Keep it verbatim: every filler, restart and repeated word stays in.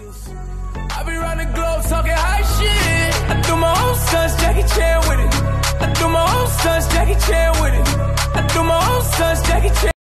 I be round the globe talking high shit. I do my own stunts, Jackie Chan with it. I do my own stunts, Jackie Chan with it. I do my own stunts, Jackie Chan.